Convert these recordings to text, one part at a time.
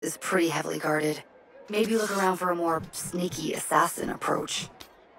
is pretty heavily guarded. Maybe look around for a more sneaky assassin approach.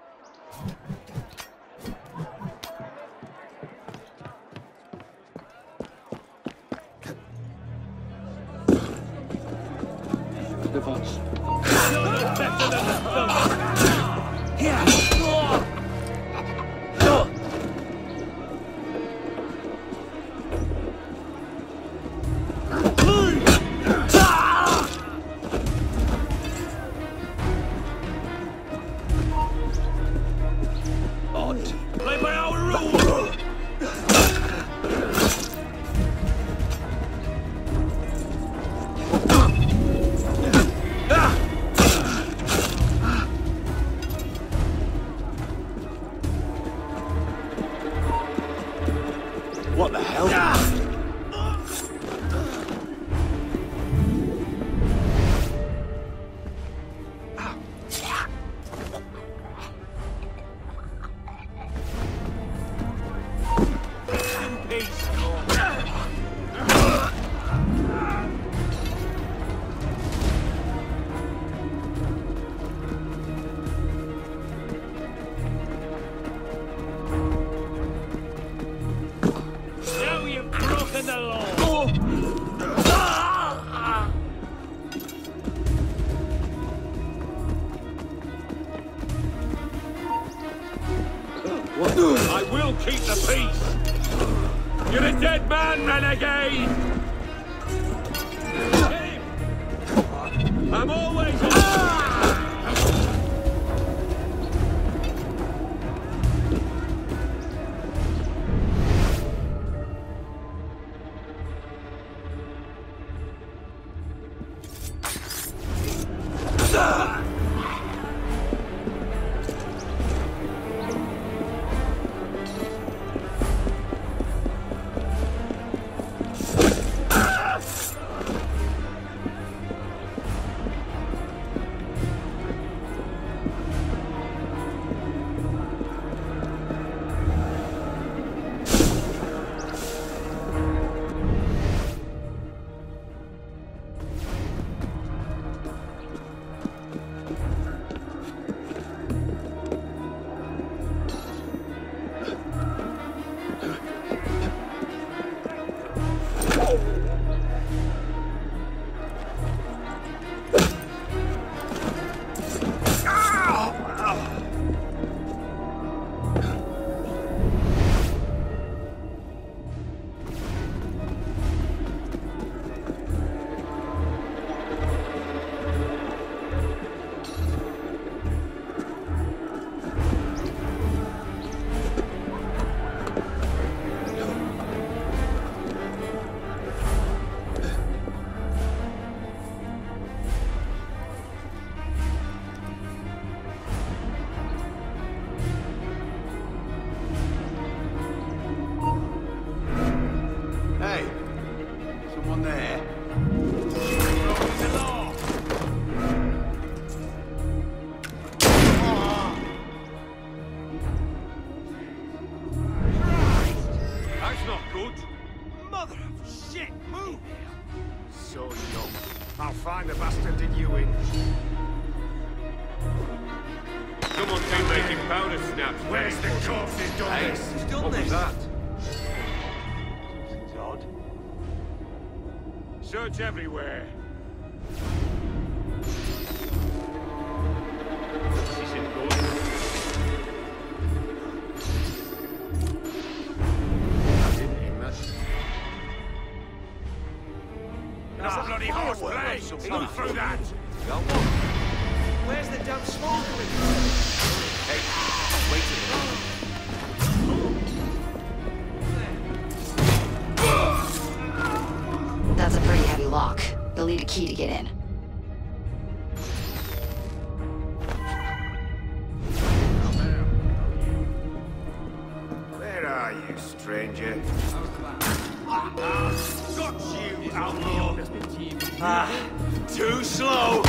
Play by our rules! What the hell? Now you've broken the law! I will keep the peace! You're a dead man, renegade! I'm always I'll find the bastard in Ewing. Someone keep making powder snaps. Where's the corpse who's done this? Who's done this? That? It's odd. Search everywhere. This isn't good. I didn't aim that. That's a bloody horse play! Look through that! Got one. Where's the damn smoke coming from? Hey, wait a minute. That's a pretty heavy lock. You'll need a key to get in. Where are you, stranger? Got you, outlaw! Too slow!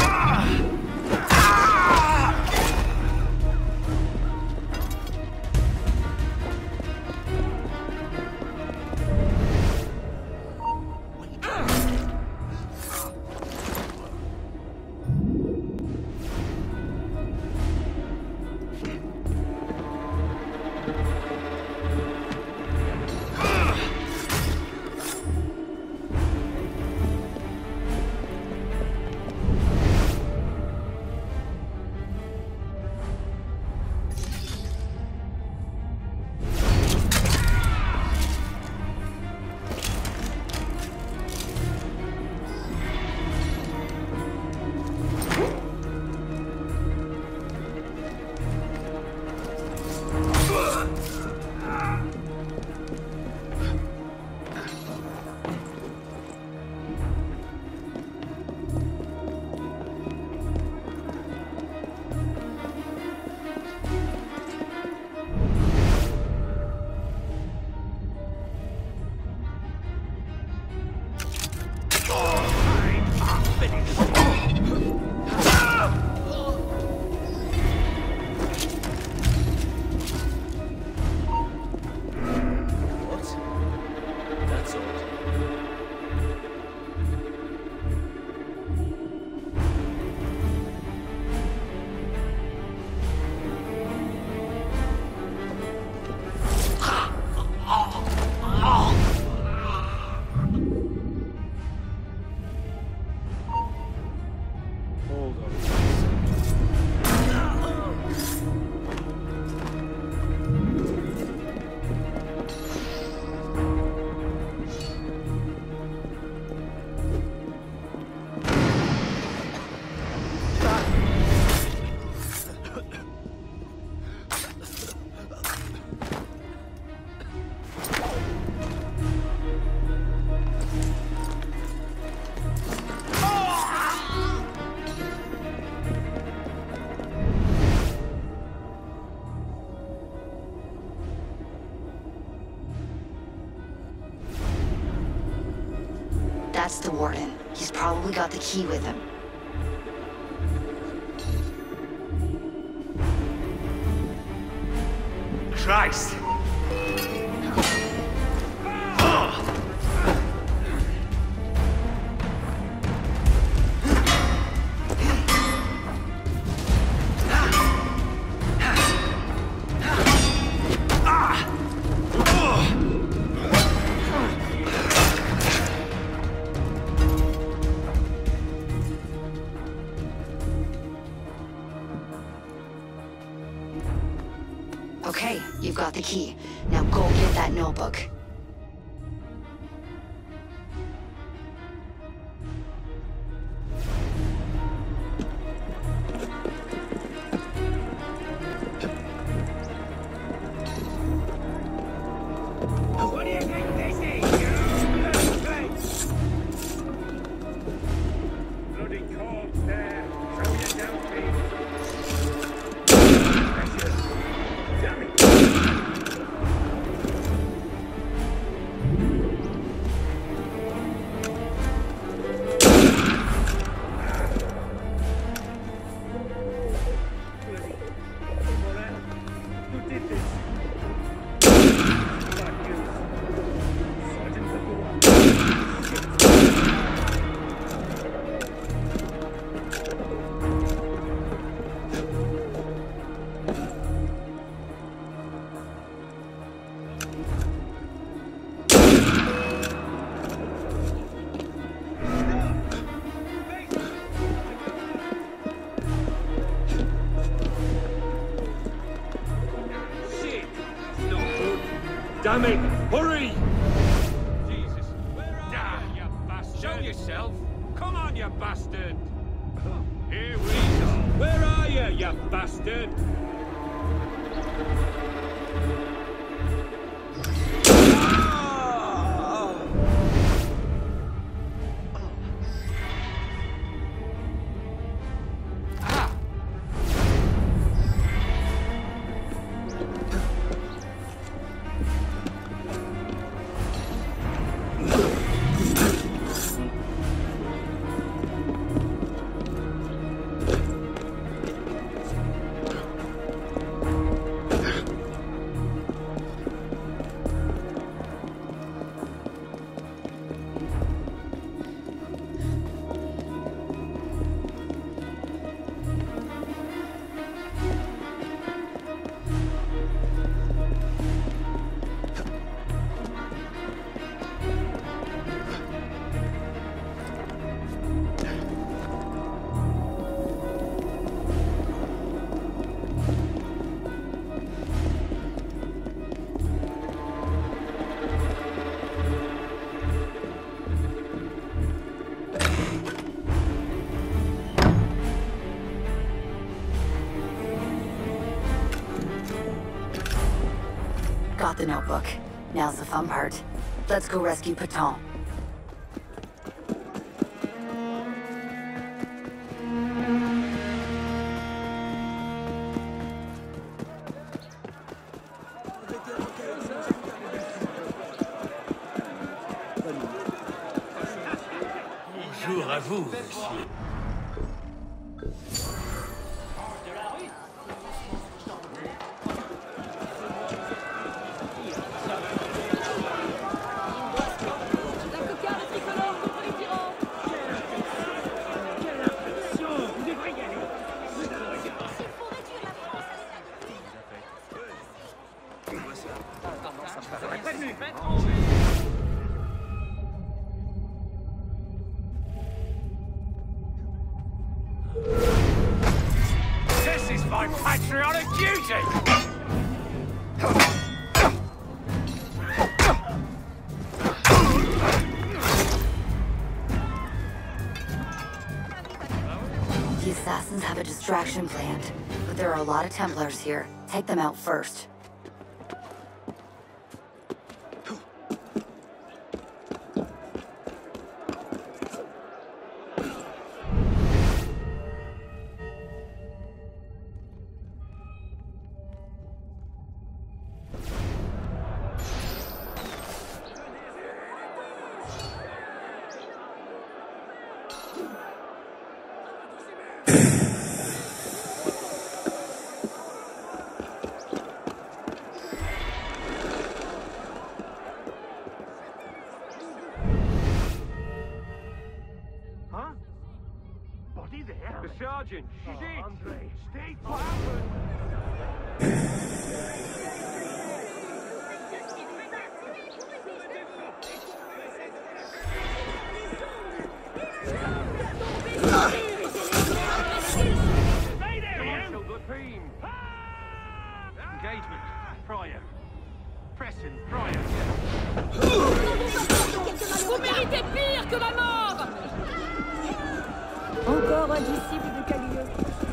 Warden. He's probably got the key with him. Christ! Okay, you've got the key. Now go get that notebook. What do you think this is, you bloody place? Bloody corpse there. Show me a down Precious. Damn it. Who did this? Damn it! Hurry! Jesus. Where are you, bastard? Show yourself. Come on, you bastard. Here we go. Where are you bastard? Got the notebook. Now's the fun part. Let's go rescue Patton. Bonjour à vous, monsieur. This is my patriotic duty! The assassins have a distraction planned, but there are a lot of Templars here. Take them out first. body there? The sergeant, she's in. Andre, stay quiet. Stay there, Ian! Engagement. Pryor. Preston, Pryor. Vous méritez pire que la mort! Encore un disciple de Cagliostro.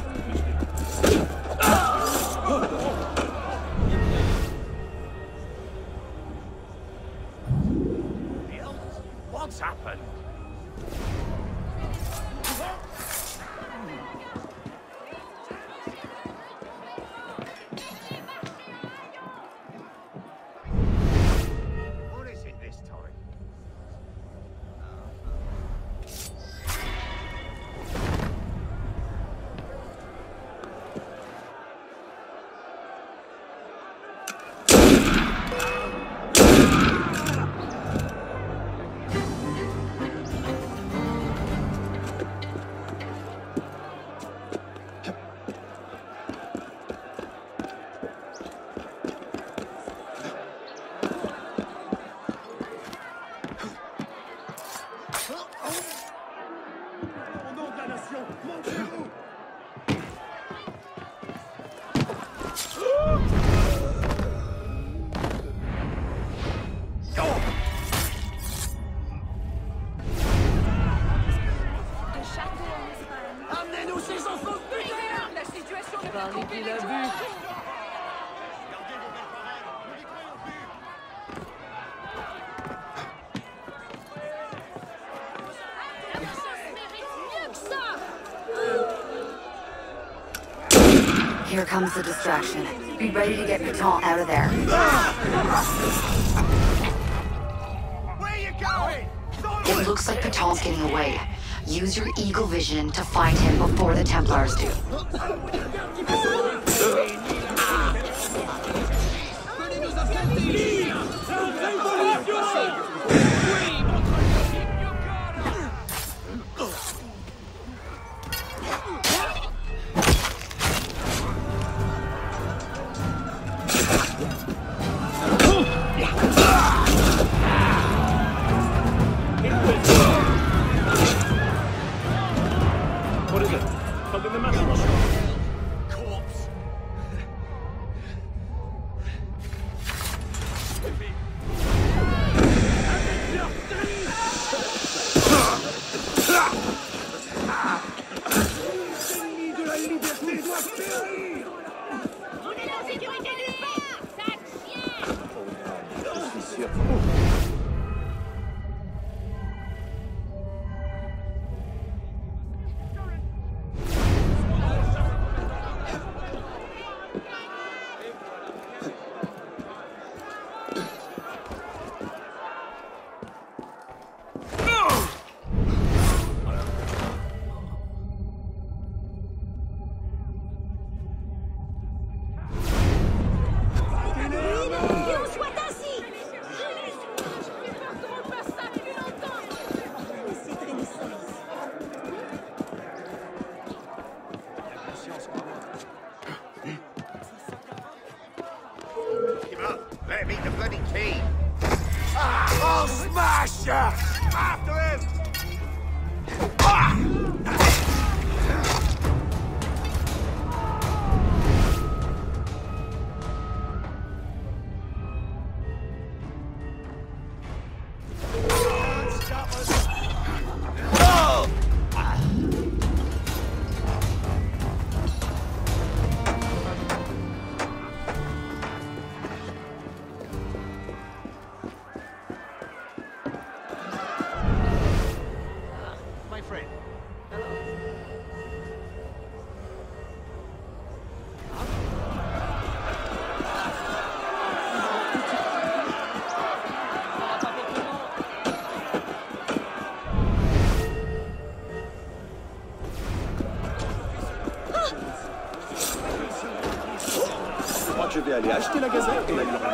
What's happened? What is it this time? Amenez-nous ces enfants de putain! La situation ne peut couper les toits! Here comes the distraction. Be ready to get Piton out of there. Where are you going? It looks like Piton's getting away. Use your eagle vision to find him before the Templars do. What is it? Something the matter? Corpse. L'ennemi de la liberté doit périr! On est en sécurité nulle part! Sale chien! Je suis sûr. Et on soit ainsi! J'ai peur qu'on fasse ça depuis longtemps! Mais c'est très difficile. Give up. Let me the bloody key. I'll smash ya! After him! My friend. Je crois que je vais aller acheter la gazette et la lire.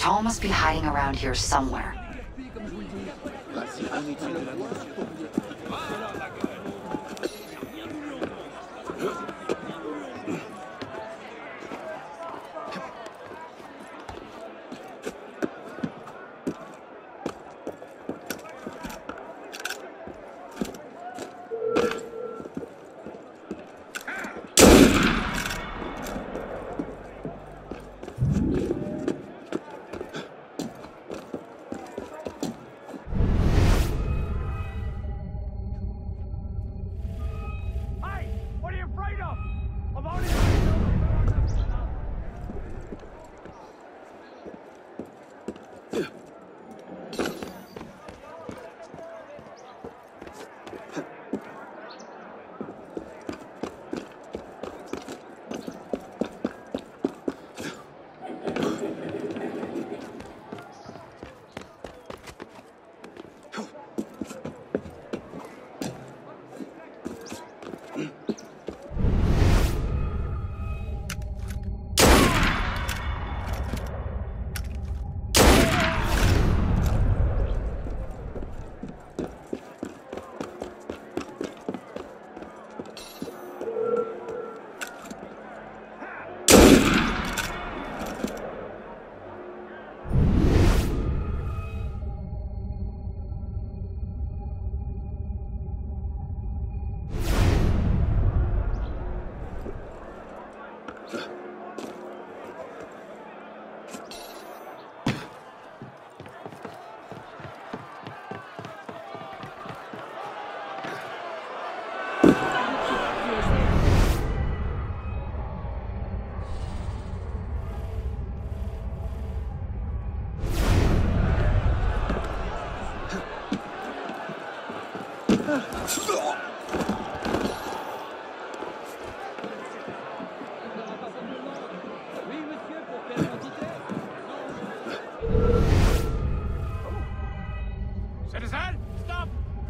Tall must be hiding around here somewhere. Citizen, stop!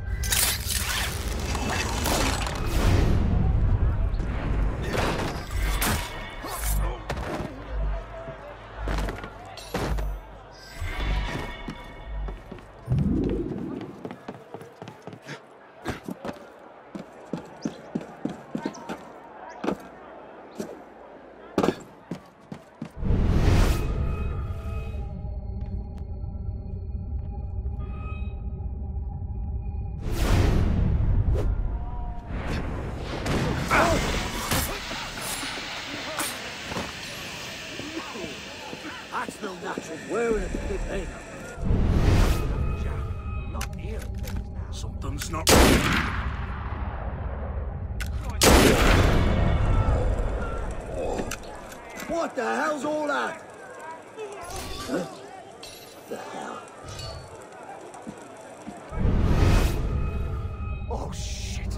That's no natural wearing a big thing. Jack, not here. Something's not. What the hell's all that? Huh? What the hell? Oh, shit.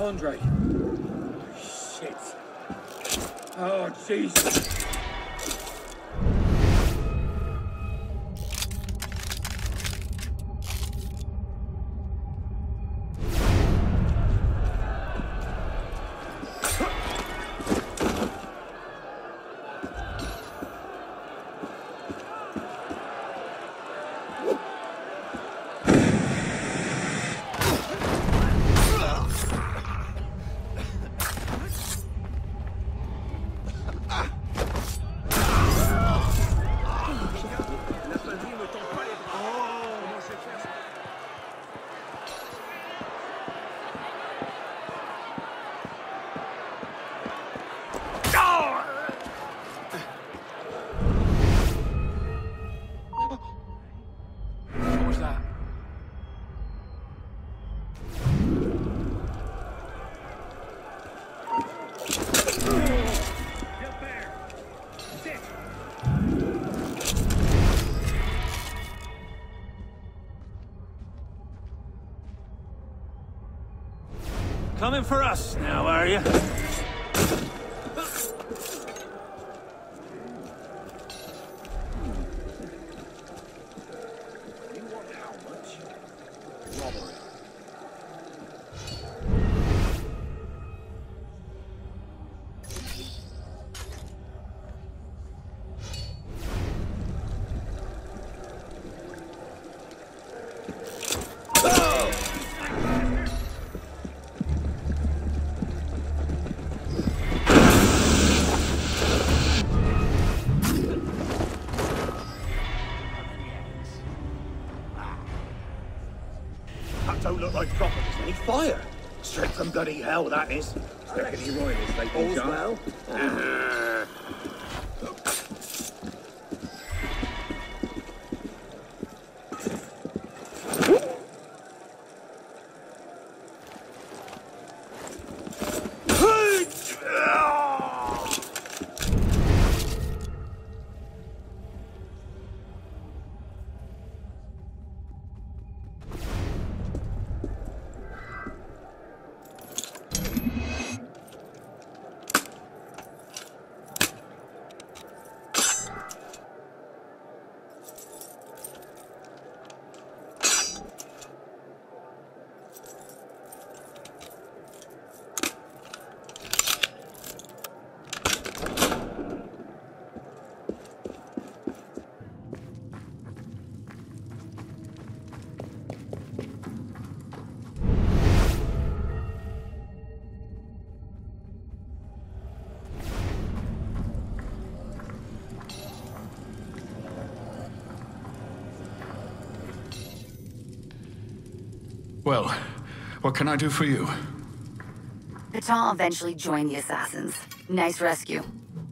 Andre. Shit. Oh, Jesus. What was that? Get there. Sit. Coming for us now, are you? You want how much? Robbery. That don't look like proper. There's any fire. Straight from bloody hell, that is. Stephanie Royals, ladies and All's well. Well, what can I do for you? Patan eventually joined the assassins. Nice rescue.